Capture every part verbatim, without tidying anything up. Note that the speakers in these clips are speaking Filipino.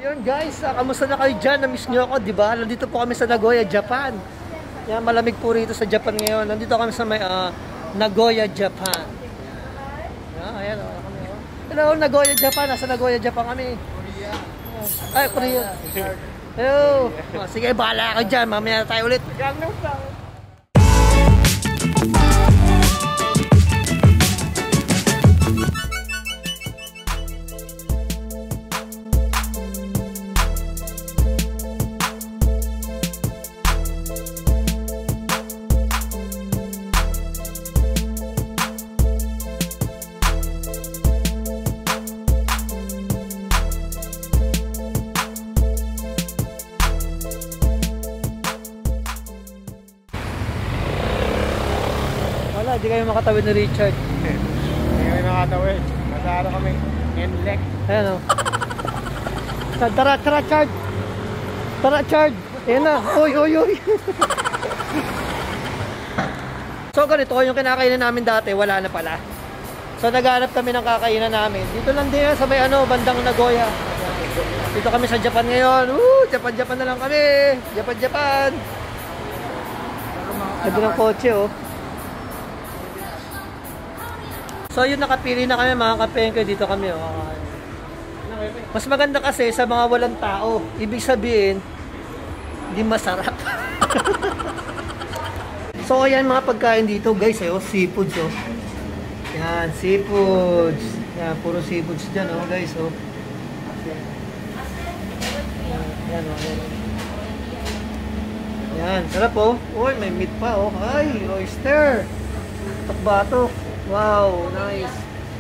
Ayun guys, uh, kamusta na kayo dyan? Na-miss nyo ako, di ba? Nandito po kami sa Nagoya, Japan. Yan, malamig po rito sa Japan ngayon. Nandito kami sa may uh, Nagoya, Japan. Yan, ayan o. Oh, kami, oh. Hello, Nagoya, Japan. Nasa Nagoya, Japan kami. Korea. Ay, Korea. Hello. Oh, sige, bahala ka dyan. Mamaya na tayo ulit. Hindi kayo makatawid ni Richard. Hindi kami makatawid. Masara kami. Enlek. Ayan o. Tara, tara, Chard. Tara, Chard. Ayan na. Uy, uy, uy. So, ganito yung kinakainan namin dati. Wala na pala. So, naghanap kami ng kakainan namin. Dito lang din sa may ano, bandang Nagoya. Dito kami sa Japan ngayon. Woo! Japan, Japan na lang kami. Japan, Japan. Ganda ng kotse oh. So yun, nakapili na kami mga kapengke, dito kami oh. Mas maganda kasi sa mga walang tao. Ibig sabihin, hindi masarap. So ayan mga pagkain dito guys, eh, oh, seafoods oh. Yan, seafoods. Yan, puro seafoods dyan oh guys oh. Yan, yan oh. Yan, yan sarap oh. Uy, may meat pa oh. Ay, oyster. Takbato. Wow, nice.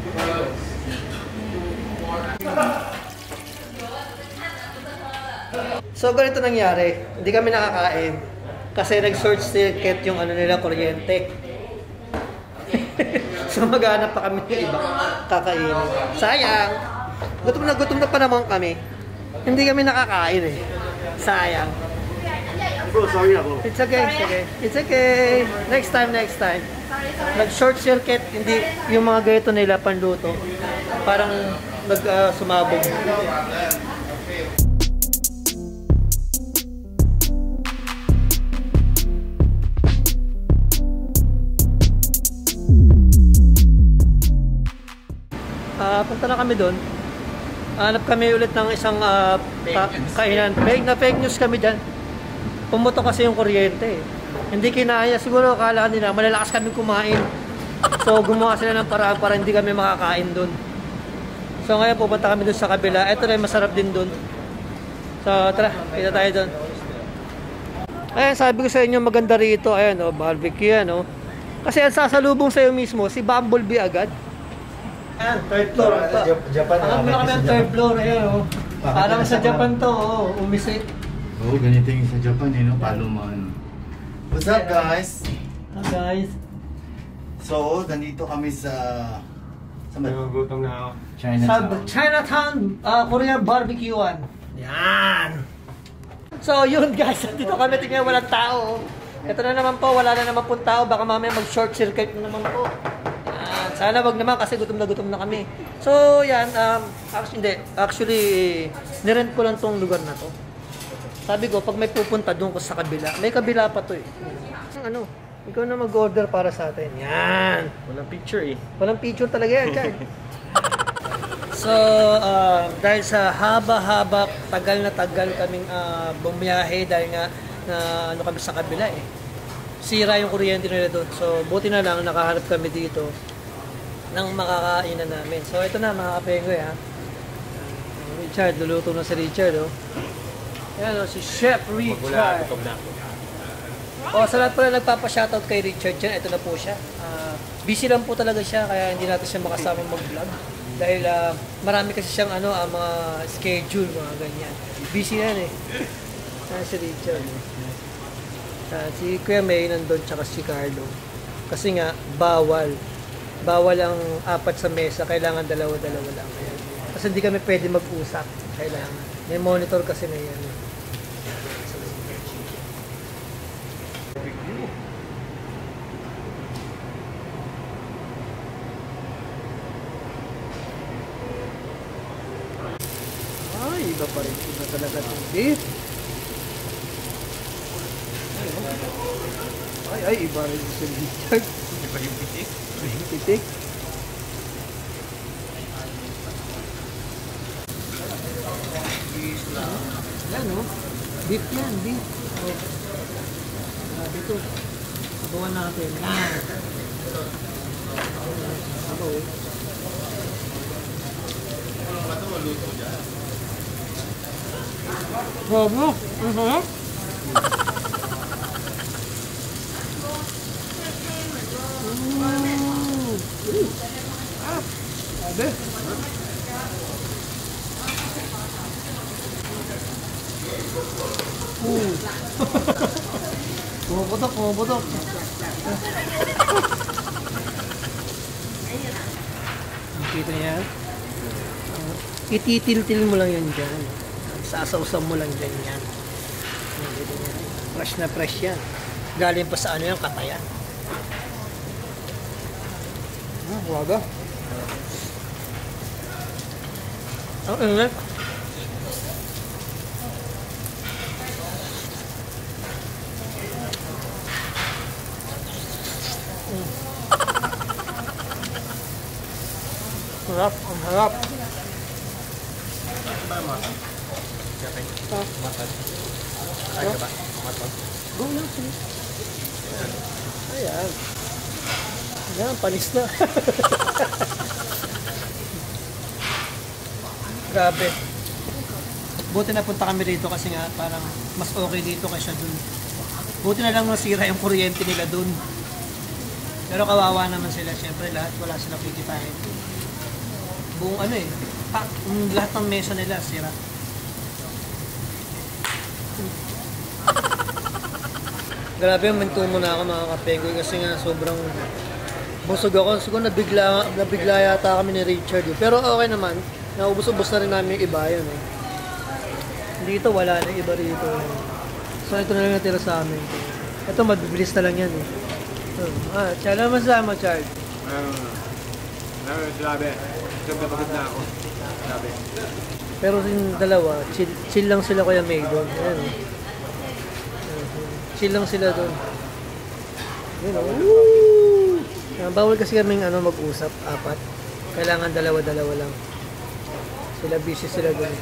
So ganito nangyari, hindi kami nakakain kasi nag-short circuit yung ano nila, kuryente. So maghanap pa kami ng iba kakainin. Sayang. Gutom na gutom na pa naman kami. Hindi kami nakakain eh. Sayang. Bro, sorry ako. It's okay, it's okay. It's okay. Next time, next time. Nag-short circuit, hindi yung mga ganito nila panluto. Parang nag uh, sumabog. Uh, punta na kami doon. Hanap kami ulit ng isang uh, ka kainan. Fake na fake news kami dyan. Pumutok kasi yung kuryente eh. Hindi kinaya. Siguro akala nila malalakas kami kumain. So gumawa sila ng paraan para hindi kami makakain doon. So ngayon pupunta kami doon sa kabila. Ito na masarap din doon. So tara, kita tayo doon. Ayan, sabi ko sa inyo maganda rito. Ayan o, oh, barbecue yan o. Oh. Kasi ang sasalubong sa iyo mismo, si Bumblebee agad. Ayan, third floor. Japan. Alam mo na kami ang third floor. Ayan o. Oh. Parang sa Japan to o. Oh, umisit. Oo, oh, ganito yung sa Japan eh, no? Paluman. What's up guys? Hi guys. So, nandito kami sa... Sa Nagugutom na ako. Chinatown. Sa Chinatown, uh, Korean barbecuean. Yan. So, yun guys. Dito kami, tingnan walang tao. Ito na naman po, wala na naman pong tao. Baka mamaya mag-short circuit na naman po. Yan. Sana wag naman kasi gutom na gutom na kami. So, yan. Um, actually, hindi. Actually, nirent ko lang tong lugar na to. Sabi ko, pag may pupunta doon ko sa kabila, may kabila pa to eh. Ano, ikaw na mag-order para sa atin. Yan. Walang picture eh. Walang picture talaga yan, Chad. So, uh, dahil sa haba-haba, tagal na tagal kaming uh, bumiyahe dahil nga na ano kami sa kabila eh. Sira yung kuryente nila doon. So, buti na lang nakahanap kami dito ng makakainan namin. So, ito na mga kapenggoy ha. Richard, luluto na si Richard oh. Yan o, si Chef Richard. O, sa lahat pala nagpapa-shoutout kay Richard dyan, ito na po siya. Uh, busy lang po talaga siya, kaya hindi natin siya makasama mag-vlog. Dahil uh, marami kasi siyang ano, uh, mga schedule, mga ganyan. Busy yan eh. Yan si Richard. Uh, si Kuya May nandun, tsaka si Carlo. Kasi nga, bawal. Bawal ang apat sa mesa, kailangan dalawa-dalawa lang. Ayan. Kasi hindi kami pwede mag-usap. Kailangan. May monitor kasi na yan. Ay, iba pa pa rin. Iba talaga itong beef. Ay, ay, iba rin si Richard. Iba yung pitik. Pitik. Yan, no? Beef yan, beef. Oh. Ah, dito. Sabawan natin. Yan. Sabaw. Sabaw. Ang sarap. Sabi. Uh. Pumuputok, pumuputok. Kita niya. Uh, ititil-til mo lang yan dyan. Sasawsaw mo lang dyan yan. Fresh na fresh yan. Galing pa sa ano yung katayan. Ah, waga. Ang oh, ingat. Mm. Harap, ang harap. Ah. Ay, ba? Maton. Go lang, sige. Ayan. Ayan, panis na. Grabe. Buti na punta kami rito kasi nga parang mas okay dito kaysa dun. Buti na lang nasira yung kuryente nila dun. Pero kawawa naman sila. Siyempre lahat wala silang kikitain. Buong ano eh. Pa, um, lahat ng mesa nila sira. Grabe yung mintumo na ako mga kapengoy kasi nga sobrang busog ako. Siguro nabigla, nabigla yata kami ni Richard eh. Pero okay naman. Naubos-ubos na rin namin yung iba yun eh. Dito wala na iba rito. So ito na lang natira sa amin. Ito mabibilis na lang yan eh. So, ah, Chad, ano masama Chad? Ano, ano, sabi. Pagod na ako. Sabi. Pero yung dalawa, chill, chill lang sila Kuya May doon. Ayan eh. Chill lang sila doon. Yun o. Woo! Bawal kasi kaming ano, mag-usap, apat. Kailangan dalawa-dalawa lang. Sila busy sila doon.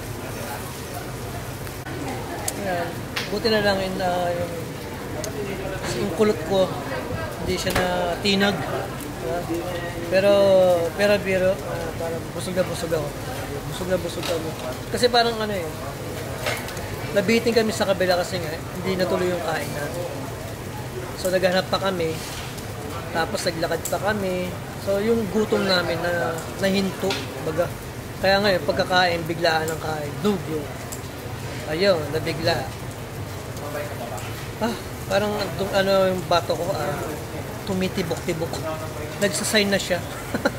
Ayan. Buti na lang in, uh, yung, yung kulot ko, hindi siya na tinag. Uh, pero, pero biro, uh, parang busog na busog ako. Busog na busog ako. Kasi parang ano eh, nabiting kami sa kabila kasi nga, hindi natuloy yung kain natin. So naghanap pa kami, tapos naglakad pa kami. So yung gutom namin na nahinto, baga. Kaya ngayon, pagkakain, biglaan ng kain. Dugyo. Ayun, nabigla. Ah, parang ano yung bato ko, ah, tumitibok-tibok. Nagsasign na siya.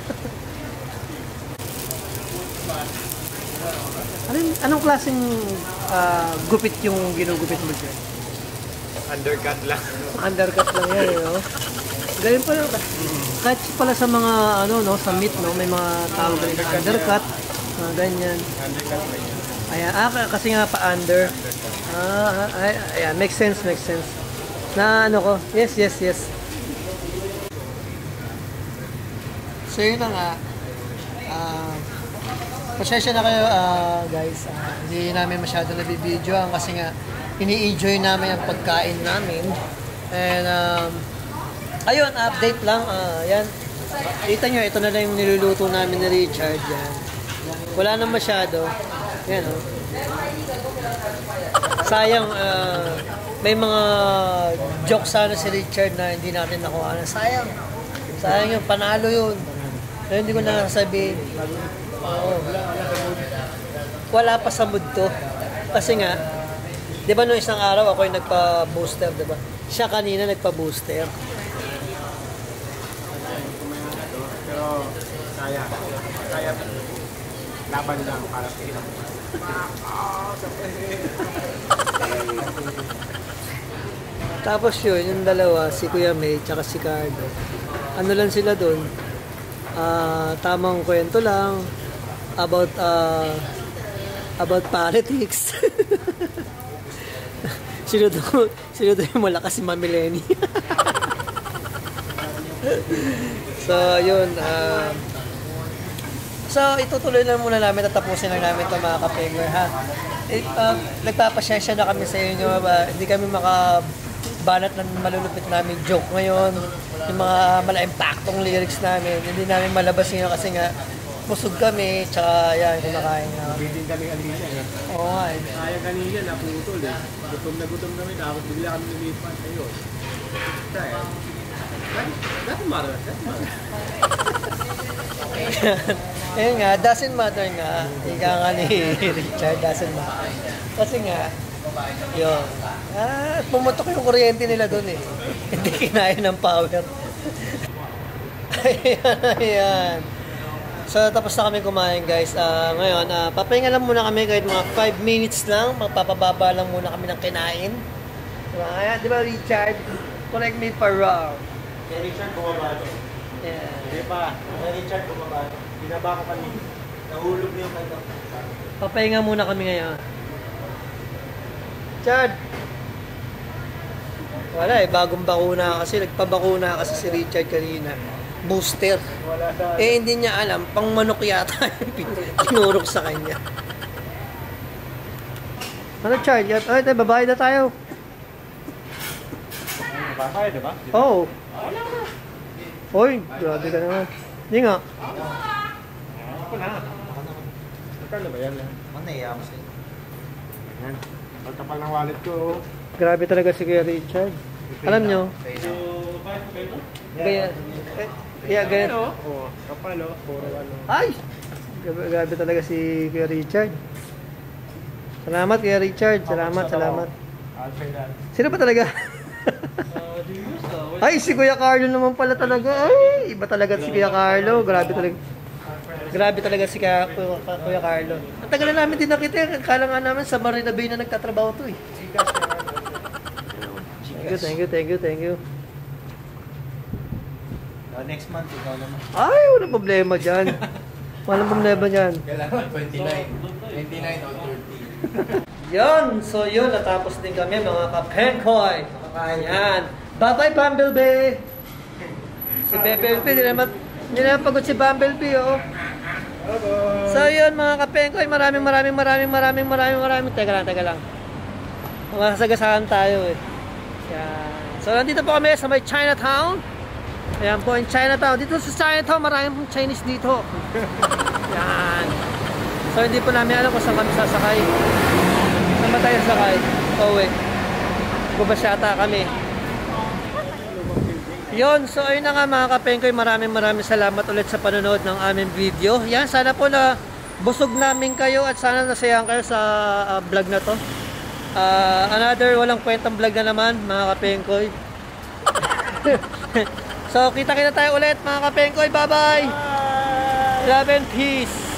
Anong, anong klaseng uh, gupit yung ginugupit mo dyan? Undercut lang. Undercut lang yan, eh, no? Ganyan pala. Kahit pala sa mga, ano, no, sa meat, no, may mga tawag rin na undercut. Uh, ganyan. Undercut lang yan. Ayan, ah, kasi nga pa-under. Ah, ay, ayan, makes sense, makes sense. Na ano ko, yes, yes, yes. So yun na nga. Ah, pasensya na kayo, uh, guys. Uh, hindi namin masyado nabibidyoan kasi nga ini-enjoy namin ang pagkain namin. And, um, ayun, update lang. Uh, yan. Kita nyo, ito na lang yung niluluto namin ni Richard. Yan. Wala na masyado. Yan, oh. Sayang, uh, may mga jokes sana si Richard na hindi natin nakuha na. Sayang. Sayang yung panalo yun. Pero hindi ko na nasasabihin. Oo. Wala pa sa mood to. Kasi nga, di ba nung isang araw ako yung nagpa-booster, di ba? Siya kanina nagpa-booster. Pero, kaya. Kaya. Laban lang para sa ilang. Tapos yun, yung dalawa, si Kuya May, tsaka si Cardo. Ano lang sila doon? Uh, tamang kwento lang about uh, about politics. Sino daw, sino daw yung malakas si Mami Lenny? So, yun. Uh, so, itutuloy lang muna namin, tatapusin lang namin ito mga ka-Pengoy, ha? Eh, uh, nagpapasyensya na kami sa inyo, ba? Hindi kami makabanat ng malulupit namin joke ngayon. Yung mga mala-impactong lyrics namin, hindi namin malabas yun kasi nga, busog kami, tsaka yan, kumakain nga. Bitin kami kanina. Eh. Oo nga eh. Kaya kanina, naputol eh. Gutom na gutom kami, tapos bigla kami lumipan. Ayun. Kaya, doesn't matter. Doesn't matter. Ayun nga, doesn't matter nga. Ika nga ni Richard, doesn't matter. Kasi nga, yun. Ah, pumutok yung kuryente nila doon eh. Hindi kinaya ng power. Ayan, ayan. So, tapos na kami kumain guys. Uh, ngayon, uh, papahinga lang muna kami kahit mga five minutes lang. Magpapababa lang muna kami ng kinain. Diba? Ayan, di ba Richard? Correct me if I'm wrong. Kaya Richard, bumaba ito. Yeah. Hindi pa. Kaya Richard, bumaba ito. Binaba ko kami. Nahulog na yung kanta. Papahinga muna kami ngayon. Richard! Wala eh, bagong bakuna kasi. Nagpabakuna kasi si Richard kanina. Booster. Wala sa... Eh, hindi niya alam. Pang manok yata yung tinurok sa kanya. Ano, Chard? Ay, tayo, babae na tayo. Bakaya, diba? Oo. Oh. Hoy, grabe ka naman. Hindi nga. Ako na. Magkano ba yan? Ano naiya ako sa'yo? Yan. Pagkapal ng wallet ko. Grabe talaga si Kuya Richard. Alam nyo? So, bakit ko kayo? Kaya, kaya ganyan. Oo, kapal o. Puro ano. Ay! Grabe, grabe talaga si Kuya Richard. Salamat Kuya Richard. Salamat, salamat. Alfred. Sino pa talaga? Ay, si Kuya Carlo naman pala talaga. Ay, iba talaga si Kuya Carlo. Grabe talaga. Grabe talaga si Kuya, Kuya Carlo. Ang tagal na namin din nakita. Kala nga namin sa Marina Bay na nagtatrabaho to eh. Thank you, thank you, thank you, thank you. Uh, next month, ikaw naman. Ay, walang problema dyan. Walang problema dyan. Kailangan twenty-nine. twenty-nine or thirty. Yun, so yun, natapos din kami mga ka-Penkoy. Ayan. Bye-bye, Bumblebee! Si Bumblebee, hindi naman, hindi naman pagod si Bumblebee, oh. So yun, mga ka-Penkoy, maraming maraming maraming maraming maraming maraming. Teka lang, teka lang. Masagasaan tayo, eh. Yan. So, nandito po kami sa may Chinatown. Ayan po, in Chinatown. Dito sa Chinatown, maraming pong Chinese dito. Yan. So, hindi po namin alam kung saan kami sasakay. Saan ba tayo sasakay? Oh, wait. Bubas yata kami. Yun, so ayun na nga mga ka-Penkoy. Maraming maraming salamat ulit sa panonood ng aming video. Yan, sana po na busog namin kayo at sana nasayahan kayo sa uh, vlog na to. Uh, another walang kwentang vlog na naman mga ka-Penkoy. So kita kita tayo ulit mga ka-Penkoy. Bye bye. Love and peace.